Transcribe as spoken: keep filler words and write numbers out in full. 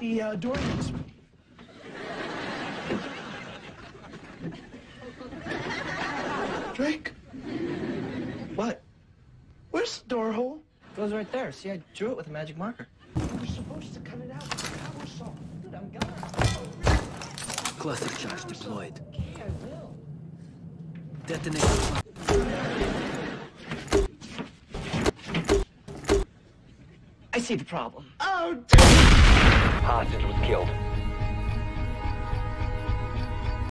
the uh, door needs me. Drake? What? Where's the door hole? Goes right there. See, I drew it with a magic marker. We're supposed to cut it out with a cobble saw. Dude, I'm gonna. Cluster charge deployed. Okay, I will. Detonate. I see the problem. Oh, dude! Hostage was killed.